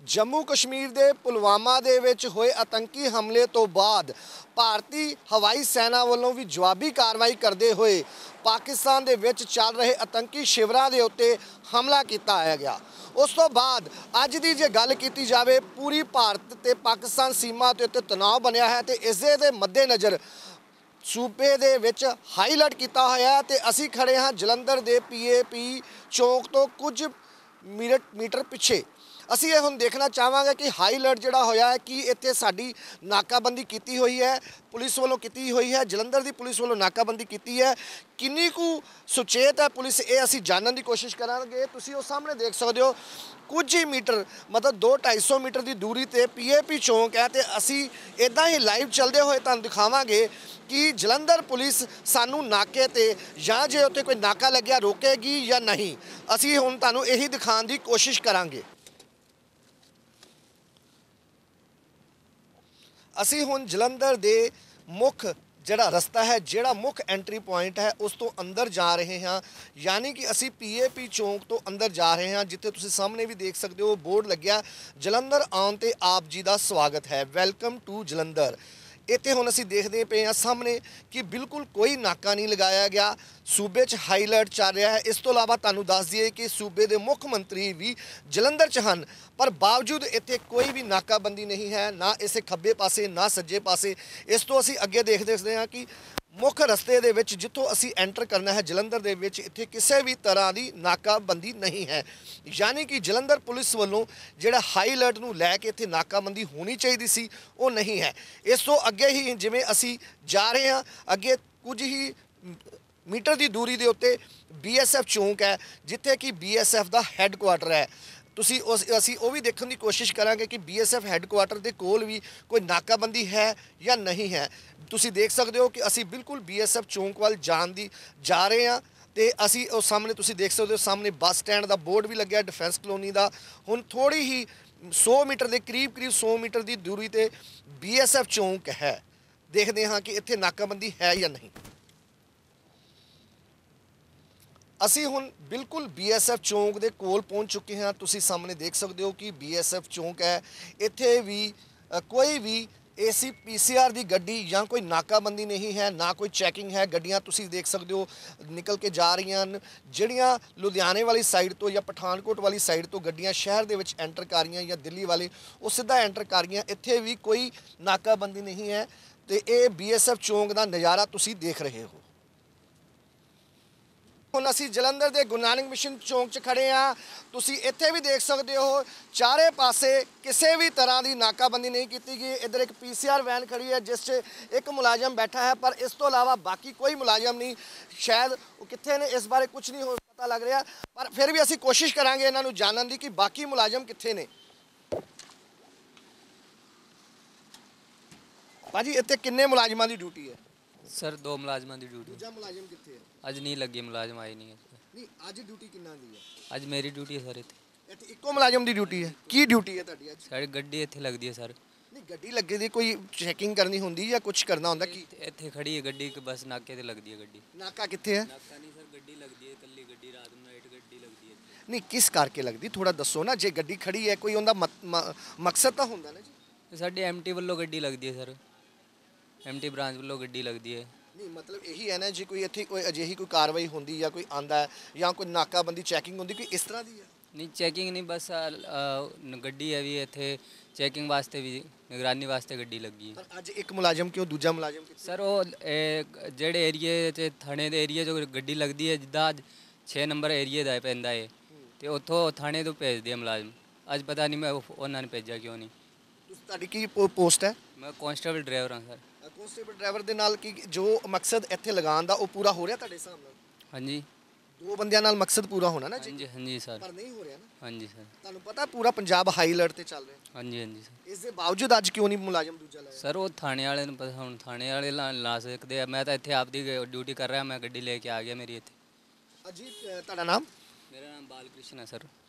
जम्मू कश्मीर के पुलवामा दे विच होए आतंकी हमले तो बाद भारतीय हवाई सेना वालों भी जवाबी कार्रवाई करते हुए पाकिस्तान दे विच चल रहे आतंकी शिविरां दे उत्ते हमला किया गया। उस तो बाद अज की जे गल की जाए पूरी भारत ते पाकिस्तान सीमा के उत्ते तनाव बनया है। तो इस दे मद्देनज़र सूबे दे विच हाई अलर्ट किया होया है। तो असी खड़े हाँ जलंधर के PAP चौक तो कुछ मीटर पिछे। ਅਸੀਂ ਇਹ ਹੁਣ देखना ਚਾਹਾਂਗੇ कि हाई अलर्ट ਜਿਹੜਾ ਹੋਇਆ है कि ਇੱਥੇ ਸਾਡੀ ਨਾਕਾਬੰਦੀ ਕੀਤੀ ਹੋਈ ਹੈ, ਪੁਲਿਸ ਵੱਲੋਂ ਕੀਤੀ ਹੋਈ ਹੈ, ਜਲੰਧਰ ਦੀ ਪੁਲਿਸ ਵੱਲੋਂ ਨਾਕਾਬੰਦੀ ਕੀਤੀ ਹੈ। ਕਿੰਨੀ ਕੁ ਸੁਚੇਤ ਹੈ ਪੁਲਿਸ ਇਹ ਅਸੀਂ ਜਾਣਨ ਦੀ ਕੋਸ਼ਿਸ਼ ਕਰਾਂਗੇ। ਤੁਸੀਂ ਉਹ ਸਾਹਮਣੇ ਦੇਖ ਸਕਦੇ ਹੋ ਕੁਝ ਹੀ ਮੀਟਰ मतलब 200-250 ਮੀਟਰ ਦੀ ਦੂਰੀ ਤੇ PAP ਚੌਂਕ ਹੈ। ਤੇ ਅਸੀਂ ਇਦਾਂ ਹੀ ਲਾਈਵ ਚੱਲਦੇ ਹੋਏ ਤੁਹਾਨੂੰ ਦਿਖਾਵਾਂਗੇ ਕਿ ਜਲੰਧਰ ਪੁਲਿਸ ਸਾਨੂੰ ਨਾਕੇ ਤੇ ਜਾਂ ਜੇ ਉੱਤੇ ਕੋਈ ਨਾਕਾ ਲੱਗਿਆ ਰੋਕੇਗੀ ਜਾਂ ਨਹੀਂ। ਅਸੀਂ ਹੁਣ ਤੁਹਾਨੂੰ ਇਹੀ ਦਿਖਾਉਣ ਦੀ ਕੋਸ਼ਿਸ਼ ਕਰਾਂਗੇ। ਅਸੀਂ ਹੁਣ ਜਲੰਧਰ ਦੇ ਮੁੱਖ ਜਿਹੜਾ ਰਸਤਾ ਹੈ, ਜਿਹੜਾ ਮੁੱਖ ਐਂਟਰੀ ਪੁਆਇੰਟ ਹੈ, ਉਸ ਤੋਂ ਅੰਦਰ ਜਾ ਰਹੇ ਹਾਂ। ਯਾਨੀ ਕਿ ਅਸੀਂ PAP ਚੌਂਕ ਤੋਂ ਅੰਦਰ ਜਾ ਰਹੇ ਹਾਂ, ਜਿੱਥੇ ਤੁਸੀਂ ਸਾਹਮਣੇ ਵੀ ਦੇਖ ਸਕਦੇ ਹੋ ਬੋਰਡ ਲੱਗਿਆ ਜਲੰਧਰ ਆਉਣ ਤੇ ਆਪ ਜੀ ਦਾ ਸਵਾਗਤ ਹੈ, ਵੈਲਕਮ ਟੂ ਜਲੰਧਰ। ਇੱਥੇ ਹੁਣ ਅਸੀਂ ਦੇਖਦੇ ਪਏ ਹਾਂ ਸਾਹਮਣੇ ਕਿ ਬਿਲਕੁਲ ਕੋਈ ਨਾਕਾ ਨਹੀਂ ਲਗਾਇਆ ਗਿਆ। सूबे च हाई अलर्ट चल रहा है। इस तो इलावा तुहानूं दस दईए कि सूबे के मुख्य मंत्री भी जलंधर च हैं, पर बावजूद इत्थे कोई भी नाकाबंदी नहीं है, ना इस खब्बे पासे ना सज्जे पासे। इस तो असी अगे देखते हैं कि मुख्य रस्ते दे विच जिथों असी एंटर करना है जलंधर दे विच इत्थे किसी भी तरह की नाकाबंदी नहीं है। यानी कि जलंधर पुलिस वालों जिहड़ा हाई अलर्ट नूं लैके इत्थे नाकाबंदी होनी चाहिए सी वो नहीं है। इस तो अगे ही जिवें असी जा रहे हैं, अगे कुछ ही मीटर की दूरी के उत्ते BSF चौंक है, जिथे कि BSF का हैडकुआटर है। तुसी असी वो भी देखने की कोशिश करांगे कि BSF हैडकुआटर के कोल भी कोई नाकाबंदी है या नहीं है। तुसी देख सकते हो कि असी बिल्कुल BSF चौंक वाल जान दी जा रहे हैं। तो असी उस सामने तुसी देख सकते हो सामने बस स्टैंड का बोर्ड भी लग्या डिफेंस कलोनी का। हुण थोड़ी ही 100 मीटर के करीब 100 मीटर की दूरी ते BSF चौंक है। देखते हाँ कि इत्थे नाकाबंदी है या नहीं। ਅਸੀਂ ਹੁਣ ਬਿਲਕੁਲ BSF ਚੌਂਕ ਦੇ ਕੋਲ ਪਹੁੰਚ ਚੁੱਕੇ ਹਾਂ। ਤੁਸੀਂ ਸਾਹਮਣੇ ਦੇਖ ਸਕਦੇ ਹੋ ਕਿ BSF ਚੌਂਕ ਹੈ। ਇੱਥੇ ਵੀ ਕੋਈ ਵੀ AC PCR ਦੀ ਗੱਡੀ ਜਾਂ ਕੋਈ ਨਾਕਾਬੰਦੀ ਨਹੀਂ ਹੈ, ਨਾ ਕੋਈ ਚੈਕਿੰਗ ਹੈ। ਗੱਡੀਆਂ ਤੁਸੀਂ ਦੇਖ ਸਕਦੇ ਹੋ ਨਿਕਲ ਕੇ ਜਾ ਰਹੀਆਂ ਹਨ। ਜਿਹੜੀਆਂ ਲੁਧਿਆਣੇ ਵਾਲੀ ਸਾਈਡ ਤੋਂ ਜਾਂ ਪਠਾਨਕੋਟ ਵਾਲੀ ਸਾਈਡ ਤੋਂ ਗੱਡੀਆਂ ਸ਼ਹਿਰ ਦੇ ਵਿੱਚ ਐਂਟਰ ਕਰ ਰਹੀਆਂ ਜਾਂ ਦਿੱਲੀ ਵਾਲੇ ਉਹ ਸਿੱਧਾ ਐਂਟਰ ਕਰ ਰਹੀਆਂ। ਇੱਥੇ ਵੀ ਕੋਈ ਨਾਕਾਬੰਦੀ ਨਹੀਂ ਹੈ। ਤੇ ਇਹ BSF ਚੌਂਕ ਦਾ ਨਜ਼ਾਰਾ ਤੁਸੀਂ ਦੇਖ ਰਹੇ ਹੋ। ਹੁਣ ਅਸੀਂ ਜਲੰਧਰ ਦੇ ਗੁਰੂ ਨਾਨਕ ਮਿਸ਼ਨ ਚੌਂਕ 'ਚ ਖੜੇ ਹਾਂ। ਤੁਸੀਂ ਇੱਥੇ ਵੀ ਦੇਖ ਸਕਦੇ ਹੋ ਚਾਰੇ ਪਾਸੇ ਕਿਸੇ ਵੀ ਤਰ੍ਹਾਂ ਦੀ ਨਾਕਾਬੰਦੀ ਨਹੀਂ ਕੀਤੀ ਗਈ। ਇੱਧਰ ਇੱਕ PCR ਵੈਨ ਖੜੀ ਹੈ ਜਿਸ 'ਚ ਇੱਕ ਮੁਲਾਜ਼ਮ ਬੈਠਾ ਹੈ, ਪਰ ਇਸ ਤੋਂ ਇਲਾਵਾ ਬਾਕੀ ਕੋਈ ਮੁਲਾਜ਼ਮ ਨਹੀਂ। ਸ਼ਾਇਦ ਉਹ ਕਿੱਥੇ ਨੇ ਇਸ ਬਾਰੇ ਕੁਝ ਨਹੀਂ ਹੋ ਪਤਾ ਲੱਗ ਰਿਹਾ, ਪਰ ਫਿਰ ਵੀ ਅਸੀਂ ਕੋਸ਼ਿਸ਼ ਕਰਾਂਗੇ ਇਹਨਾਂ ਨੂੰ ਜਾਣਨ ਦੀ ਕਿ ਬਾਕੀ ਮੁਲਾਜ਼ਮ ਕਿੱਥੇ ਨੇ। ਭਾਜੀ ਇੱਥੇ ਕਿੰਨੇ ਮੁਲਾਜ਼ਮਾਂ ਦੀ ਡਿਊਟੀ ਹੈ? सर 2 मुलाजमान की ड्यूटी। ਦੂਜਾ ਮੁਲਾਜ਼ਮ ਕਿੱਥੇ ਹੈ? अज नहीं लगी, मुलाजम आए नहीं है। ਨਹੀਂ ਅੱਜ ਡਿਊਟੀ ਕਿੰਨਾ ਦੀ ਹੈ? अज मेरी ड्यूटी है सर। इतने ਇੱਥੇ ਇੱਕੋ ਮੁਲਾਜ਼ਮ ਦੀ ਡਿਊਟੀ ਹੈ। ਕੀ ਡਿਊਟੀ ਹੈ ਤੁਹਾਡੀ ਅੱਜ? साड़ी गड्डी इतने लगती है सर। नहीं गड्डी लगे दी कोई चैकिंग करनी होंदी या कुछ करना होंदा कि इतने खड़ी है गड्डी कि बस नाके ते लगती है गड्डी। नाका कित्थे है? नाका नहीं सर, गड्डी लगती है कल्ली गड्डी, रात में नाइट गड्डी लगती है। नहीं किस करके लगदी थोड़ा दसो ना। जे गड्डी खड़ी है कोई उनका मकसद तो होंदा ना जी। साडी MT वालों गड्डी लगती है सर, MT ब्रांच वालों गड्डी लगती है। नहीं मतलब यही है ना जी, कोई इत्थे कोई अजिही कोई कार्रवाई होंदी या कोई आंदा है या कोई नाकाबंदी चैकिंग होंदी कोई इस तरह दी है? नहीं चैकिंग नहीं, बस गड्डी है भी इतने चैकिंग वास्ते भी निगरानी वास्ते गड्डी लगी है। पर अज एक मुलाजम क्यों दूजा मुलाजम कित्थे? सर वो जेड़े एरिए थाने के एरिए जो गड्डी लगती है जिदा 6 नंबर एरिए का पैंदा है तो उतों थाने तो भेजते हैं मुलाजम। अज पता नहीं मैं उन्होंने भेजा क्यों नहीं। ਤੁਹਾਡੀ ਕੀ ਪੋਸਟ ਹੈ? मैं कांस्टेबल ड्राइवर हाँ सर। ਕਾਂਸਟੇਬਲ ਡਰਾਈਵਰ ਦੇ ਨਾਲ ਕੀ ਜੋ ਮਕਸਦ ਇੱਥੇ ਲਗਾਉਣ ਦਾ ਉਹ ਪੂਰਾ ਹੋ ਰਿਹਾ ਤੁਹਾਡੇ ਹਿਸਾਬ ਨਾਲ? हाँ जी। 2 ਬੰਦਿਆਂ ਨਾਲ ਮਕਸਦ ਪੂਰਾ ਹੋਣਾ ਨਾ हाँ ਜੀ, जी हाँ जी सर। ਪਰ ਨਹੀਂ ਹੋ ਰਿਹਾ ਨਾ। हाँ जी सर। ਤੁਹਾਨੂੰ ਪਤਾ ਪੂਰਾ ਪੰਜਾਬ ਹਾਈ ਅਲਰਟ ਤੇ ਚੱਲ ਰਿਹਾ। हाँ जी हाँ जी सर। ਇਸ ਦੇ ਬਾਵਜੂਦ ਅੱਜ ਕਿਉਂ ਨਹੀਂ ਮੁਲਾਜ਼ਮ ਦੂਜਾ ਲਾਇਆ? सर वो थाने वाले ਨੂੰ ਪਤਾ, ਹੁਣ थाने वाले ਲਾ ਸਕਦੇ ਆ। ਮੈਂ ਤਾਂ ਇੱਥੇ ਆਪਦੀ ਡਿਊਟੀ ਕਰ ਰਿਹਾ, ਮੈਂ ਗੱਡੀ ਲੈ ਕੇ ਆ ਗਿਆ ਮੇਰੀ ਇੱਥੇ। ਅਜੀ ਤੁਹਾਡਾ ਨਾਮ? ਮੇਰਾ ਨਾਮ ਬਾਲ ਕ੍ਰਿਸ਼ਨ ਹੈ ਸਰ।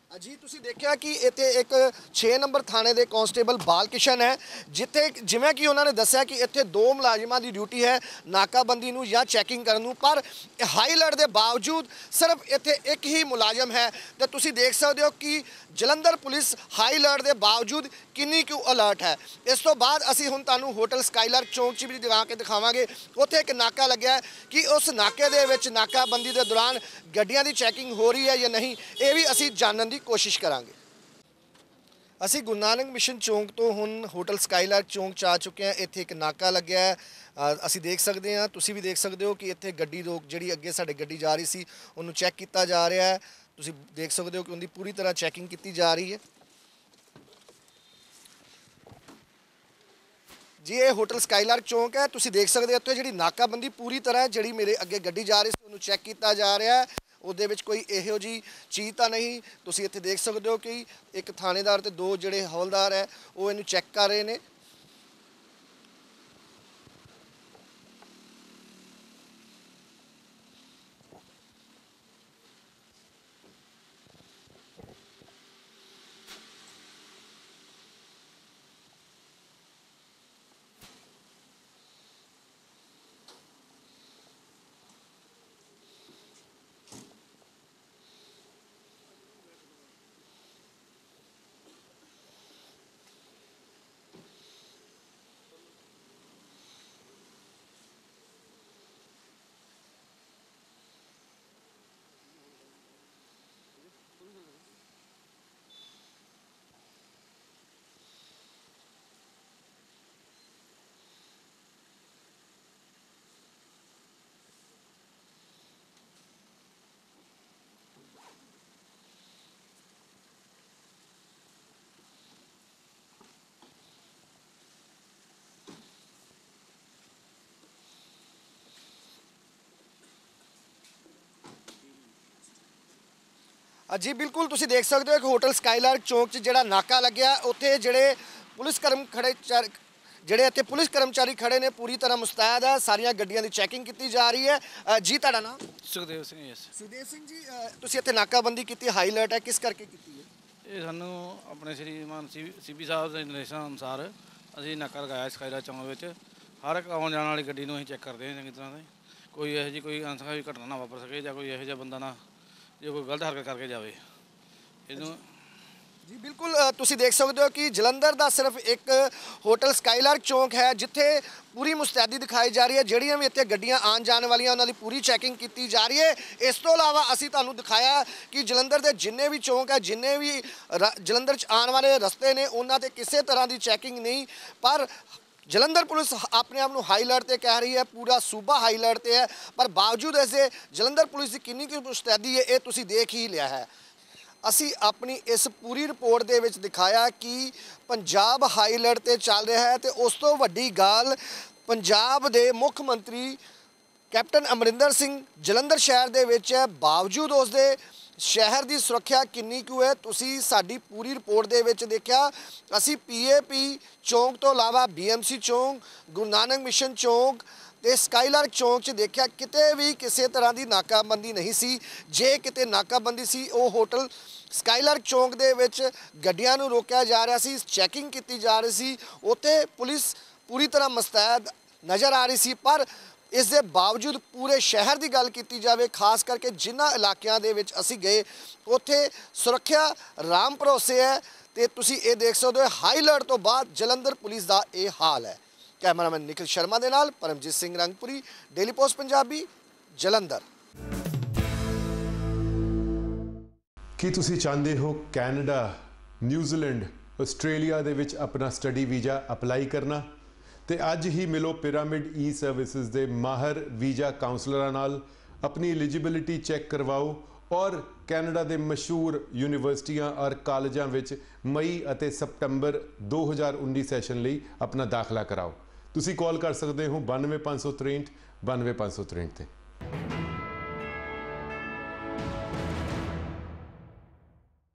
ਜੀ ਤੁਸੀਂ ਦੇਖਿਆ ਕਿ ਇੱਥੇ ਇੱਕ 6 ਨੰਬਰ ਥਾਣੇ ਦੇ ਕਾਂਸਟੇਬਲ ਬਾਲਕਿਸ਼ਨ ਹੈ, ਜਿੱਥੇ ਜਿਵੇਂ ਕਿ ਉਹਨਾਂ ਨੇ ਦੱਸਿਆ ਕਿ ਇੱਥੇ 2 ਮੁਲਾਜ਼ਮਾਂ ਦੀ ਡਿਊਟੀ ਹੈ ਨਾਕਾਬੰਦੀ ਨੂੰ ਜਾਂ ਚੈਕਿੰਗ ਕਰਨ ਨੂੰ, ਪਰ ਹਾਈ ਅਲਰਟ ਦੇ ਬਾਵਜੂਦ ਸਿਰਫ ਇੱਥੇ ਇੱਕ ਹੀ ਮੁਲਾਜ਼ਮ ਹੈ। ਤੇ ਤੁਸੀਂ ਦੇਖ ਸਕਦੇ ਹੋ ਕਿ ਜਲੰਧਰ ਪੁਲਿਸ ਹਾਈ ਅਲਰਟ ਦੇ ਬਾਵਜੂਦ ਕਿੰਨੀ ਕੁ ਅਲਰਟ ਹੈ। ਇਸ ਤੋਂ ਬਾਅਦ ਅਸੀਂ ਹੁਣ ਤੁਹਾਨੂੰ ਹੋਟਲ ਸਕਾਈਲਾਰਕ ਚੌਂਕ 'ਚ ਵੀ ਦਿਖਾ ਕੇ ਦਿਖਾਵਾਂਗੇ। ਉੱਥੇ ਇੱਕ ਨਾਕਾ ਲੱਗਿਆ ਹੈ ਕਿ ਉਸ ਨਾਕੇ ਦੇ ਵਿੱਚ ਨਾਕਾਬੰਦੀ ਦੇ ਦੌਰਾਨ ਗੱਡੀਆਂ ਦੀ ਚੈਕਿੰਗ ਹੋ ਰਹੀ ਹੈ ਜਾਂ ਨਹੀਂ, ਇਹ ਵੀ ਅਸੀਂ ਜਾਣਨ ਦੀ ਕੋਸ਼ਿਸ਼ ਕਰਾਂਗੇ। ਅਸੀਂ ਗੁਰੂ ਨਾਨਕ ਮਿਸ਼ਨ ਚੌਂਕ ਤੋਂ ਹੁਣ ਹੋਟਲ ਸਕਾਈਲਾਰਕ ਚੌਂਕ 'ਚ ਆ ਚੁੱਕੇ ਹਾਂ। ਇੱਥੇ ਇੱਕ ਨਾਕਾ ਲੱਗਿਆ ਹੈ, ਅਸੀਂ ਦੇਖ ਸਕਦੇ ਹਾਂ, ਤੁਸੀਂ ਵੀ ਦੇਖ ਸਕਦੇ ਹੋ ਕਿ ਇੱਥੇ ਗੱਡੀ ਰੋਕ ਜਿਹੜੀ ਅੱਗੇ ਸਾਡੇ ਗੱਡੀ ਜਾ ਰਹੀ ਸੀ ਉਹਨੂੰ ਚੈੱਕ ਕੀਤਾ ਜਾ ਰਿਹਾ ਹੈ। ਤੁਸੀਂ ਦੇਖ ਸਕਦੇ ਹੋ ਕਿ ਉਹਦੀ ਪੂਰੀ ਤਰ੍ਹਾਂ ਚੈਕਿੰਗ ਕੀਤੀ ਜਾ ਰਹੀ ਹੈ। ਜੀ ਇਹ ਹੋਟਲ ਸਕਾਈਲਾਰਕ ਚੌਂਕ ਹੈ, ਤੁਸੀਂ ਦੇਖ ਸਕਦੇ ਹੋ ਇੱਥੇ ਜਿਹੜੀ ਨਾਕਾਬੰਦੀ ਪੂਰੀ ਤਰ੍ਹਾਂ ਜਿਹੜੀ ਮੇਰੇ ਅੱਗੇ ਗੱਡੀ ਜਾ ਰਹੀ ਸੀ ਉਹਨੂੰ ਚੈੱਕ ਕੀਤਾ ਜਾ ਰਿਹਾ ਹੈ। ਉਹਦੇ ਵਿੱਚ ਕੋਈ ਇਹੋ ਜਿਹੀ ਚੀਜ਼ ਤਾਂ ਨਹੀਂ। ਤੁਸੀਂ ਇੱਥੇ ਦੇਖ ਸਕਦੇ ਹੋ ਕਿ ਇੱਕ ਥਾਣੇਦਾਰ ਤੇ 2 ਜਿਹੜੇ ਹਵਲਦਾਰ ਹੈ ਉਹ ਇਹਨੂੰ ਚੈੱਕ ਕਰ ਰਹੇ ਨੇ। जी बिल्कुल तुसीं देख सकते हो कि होटल स्काईलार्क चौक 'ਚ ਜਿਹੜਾ ਨਾਕਾ ਲੱਗਿਆ ਉੱਥੇ ਜਿਹੜੇ ਪੁਲਿਸ ਜਿਹੜੇ ਇੱਥੇ ਪੁਲਿਸ ਕਰਮਚਾਰੀ ਖੜੇ ਨੇ ਪੂਰੀ ਤਰ੍ਹਾਂ ਮੁਸਤੈਦ ਹੈ। ਸਾਰੀਆਂ ਗੱਡੀਆਂ ਦੀ ਚੈਕਿੰਗ ਕੀਤੀ ਜਾ ਰਹੀ ਹੈ। ਜੀ ਤੁਹਾਡਾ ਨਾਮ? ਸੁਖਦੇਵ ਸਿੰਘ ਜੀ। ਸੁਖਦੇਵ ਸਿੰਘ ਜੀ, ਤੁਸੀਂ ਇੱਥੇ ਨਾਕਾਬੰਦੀ ਕੀਤੀ, ਹਾਈ ਅਲਰਟ ਹੈ, ਕਿਸ ਕਰਕੇ ਕੀਤੀ ਹੈ? ਇਹ ਸਾਨੂੰ ਆਪਣੇ ਸ਼੍ਰੀਮਾਨ ਸੀਪੀ ਸਾਹਿਬ ਦੇ ਨਿਰਦੇਸ਼ਾਂ ਅਨੁਸਾਰ ਅਸੀਂ ਨਾਕਾ ਲਗਾਇਆ ਸਕਾਈਲਾਰਕ ਚੌਂਕ ਵਿੱਚ। ਹਰ ਇੱਕ ਆਉਣ ਜਾਣ ਵਾਲੀ ਗੱਡੀ ਨੂੰ ਅਸੀਂ ਚੈੱਕ ਕਰਦੇ ਹਾਂ ਚੰਗੀ ਤਰ੍ਹਾਂ ਦੇ, ਕੋਈ ਇਹੋ ਜਿਹੀ ਕੋਈ ਅਣਸਖਾਵੀ ਘਟਨਾ ਨਾ ਵਾਪਰ ਸਕੇ ਜਾਂ ਕੋਈ ਇਹੋ ਜਿਹਾ ਬੰਦਾ ਨਾ ਜੋ ਕੋਈ ਗਲਤ ਹਰਕਤ ਕਰਕੇ ਜਾਵੇ ਇਹਨੂੰ। ਜੀ ਬਿਲकुल ਤੁਸੀਂ ਦੇਖ ਸਕਦੇ ਹੋ ਕਿ ਜਲੰਧਰ ਦਾ ਸਿਰਫ ਇੱਕ ਹੋਟਲ ਸਕਾਈਲਾਰਕ ਚੌਂਕ ਹੈ ਜਿੱਥੇ ਪੂਰੀ ਮੁਸਤੈਦੀ ਦਿਖਾਈ ਜਾ ਰਹੀ ਹੈ। ਜਿਹੜੀਆਂ ਵੀ ਇੱਥੇ ਗੱਡੀਆਂ ਆਉਣ ਜਾਣ ਵਾਲੀਆਂ ਉਹਨਾਂ ਦੀ ਪੂਰੀ ਚੈਕਿੰਗ ਕੀਤੀ ਜਾ ਰਹੀ ਹੈ। ਇਸ ਤੋਂ ਇਲਾਵਾ ਅਸੀਂ ਤੁਹਾਨੂੰ ਦਿਖਾਇਆ ਕਿ ਜਲੰਧਰ ਦੇ ਜਿੰਨੇ ਵੀ ਚੌਂਕ ਹੈ, ਜਿੰਨੇ ਵੀ ਜਲੰਧਰ 'ਚ ਆਉਣ ਵਾਲੇ ਰਸਤੇ ਨੇ, ਉਹਨਾਂ 'ਤੇ ਕਿਸੇ ਤਰ੍ਹਾਂ ਦੀ ਚੈਕਿੰਗ ਨਹੀਂ। ਪਰ ਜਲੰਧਰ ਪੁਲਿਸ ਆਪਣੇ ਆਪ ਨੂੰ ਹਾਈ ਅਲਰਟ ਤੇ ਕਹਿ ਰਹੀ ਹੈ, ਪੂਰਾ ਸੂਬਾ ਹਾਈ ਅਲਰਟ ਤੇ ਹੈ, ਪਰ ਬਾਵਜੂਦ ਇਸਦੇ ਜਲੰਧਰ ਪੁਲਿਸ ਦੀ ਕਿੰਨੀ ਕੁ ਮੁਸਤੈਦੀ ਹੈ ਇਹ ਤੁਸੀਂ ਦੇਖ ਹੀ ਲਿਆ ਹੈ। ਅਸੀਂ ਆਪਣੀ ਇਸ ਪੂਰੀ ਰਿਪੋਰਟ ਦੇ ਵਿੱਚ ਦਿਖਾਇਆ ਕਿ ਪੰਜਾਬ ਹਾਈ ਅਲਰਟ ਤੇ ਚੱਲ ਰਿਹਾ ਹੈ ਤੇ ਉਸ ਤੋਂ ਵੱਡੀ ਗੱਲ ਪੰਜਾਬ ਦੇ ਮੁੱਖ ਮੰਤਰੀ ਕੈਪਟਨ ਅਮਰਿੰਦਰ ਸਿੰਘ ਜਲੰਧਰ ਸ਼ਹਿਰ ਦੇ ਵਿੱਚ ਹੈ, ਬਾਵਜੂਦ ਉਸ ਦੇ ਸ਼ਹਿਰ ਦੀ ਸੁਰੱਖਿਆ ਕਿੰਨੀ ਕੁ ਹੈ ਤੁਸੀਂ ਸਾਡੀ ਪੂਰੀ ਰਿਪੋਰਟ ਦੇ ਵਿੱਚ ਦੇਖਿਆ। ਅਸੀਂ ਪੀਏਪੀ ਚੌਂਕ ਤੋਂ ਇਲਾਵਾ BMC ਚੌਂਕ, ਗੁਰੂ ਨਾਨਕ ਮਿਸ਼ਨ ਚੌਂਕ ਤੇ ਸਕਾਈਲਾਰਕ ਚੌਂਕ 'ਚ ਦੇਖਿਆ, ਕਿਤੇ ਵੀ ਕਿਸੇ ਤਰ੍ਹਾਂ ਦੀ ਨਾਕਾਬੰਦੀ ਨਹੀਂ ਸੀ। ਜੇ ਕਿਤੇ ਨਾਕਾਬੰਦੀ ਸੀ ਉਹ ਹੋਟਲ ਸਕਾਈਲਾਰਕ ਚੌਂਕ ਦੇ ਵਿੱਚ ਗੱਡੀਆਂ ਨੂੰ ਰੋਕਿਆ ਜਾ ਰਿਹਾ ਸੀ, ਚੈਕਿੰਗ ਕੀਤੀ ਜਾ ਰਹੀ ਸੀ, ਉੱਥੇ ਪੁਲਿਸ ਪੂਰੀ ਤਰ੍ਹਾਂ ਮੁਸਤੈਦ ਨਜ਼ਰ ਆ ਰਹੀ ਸੀ। ਪਰ ਇਸ ਦੇ ਬਾਵਜੂਦ ਪੂਰੇ ਸ਼ਹਿਰ ਦੀ ਗੱਲ ਕੀਤੀ ਜਾਵੇ, ਖਾਸ ਕਰਕੇ ਜਿਨ੍ਹਾਂ ਇਲਾਕਿਆਂ ਦੇ ਵਿੱਚ ਅਸੀਂ ਗਏ ਉੱਥੇ ਸੁਰੱਖਿਆ ਰਾਮ ਭਰੋਸੇ ਹੈ ਤੇ ਤੁਸੀਂ ਇਹ ਦੇਖ ਸਕਦੇ ਹੋ ਹਾਈ ਅਲਰਟ ਤੋਂ ਬਾਅਦ ਜਲੰਧਰ ਪੁਲਿਸ ਦਾ ਇਹ ਹਾਲ ਹੈ। ਕੈਮਰਾਮੈਨ ਨਿਖਿਲ ਸ਼ਰਮਾ ਦੇ ਨਾਲ ਪਰਮਜੀਤ ਸਿੰਘ ਰੰਗਪੁਰੀ, ਡੇਲੀ ਪੋਸਟ ਪੰਜਾਬੀ, ਜਲੰਧਰ। ਕੀ ਤੁਸੀਂ ਚਾਹੁੰਦੇ ਹੋ ਕੈਨੇਡਾ, ਨਿਊਜ਼ੀਲੈਂਡ, ਆਸਟ੍ਰੇਲੀਆ ਦੇ ਵਿੱਚ ਆਪਣਾ ਸਟੱਡੀ ਵੀਜ਼ਾ ਅਪਲਾਈ ਕਰਨਾ? ਤੇ ਅੱਜ ਹੀ ਮਿਲੋ ਪਿਰਾਮਿਡ ਈ ਸਰਵਿਸਿਜ਼ ਦੇ ਮਾਹਰ ਵੀਜ਼ਾ ਕਾਉਂਸਲਰਾਂ ਨਾਲ, ਆਪਣੀ ਐਲੀਜੀਬਿਲਿਟੀ ਚੈੱਕ ਕਰਵਾਓ ਔਰ ਕੈਨੇਡਾ ਦੇ ਮਸ਼ਹੂਰ ਯੂਨੀਵਰਸਿਟੀਆਂ ਔਰ ਕਾਲਜਾਂ ਵਿੱਚ ਮਈ ਅਤੇ ਸਤੰਬਰ 2019 ਸੈਸ਼ਨ ਲਈ ਆਪਣਾ ਦਾਖਲਾ ਕਰਾਓ। ਤੁਸੀਂ ਕਾਲ ਕਰ ਸਕਦੇ ਹੋ 92563 92563 ਤੇ।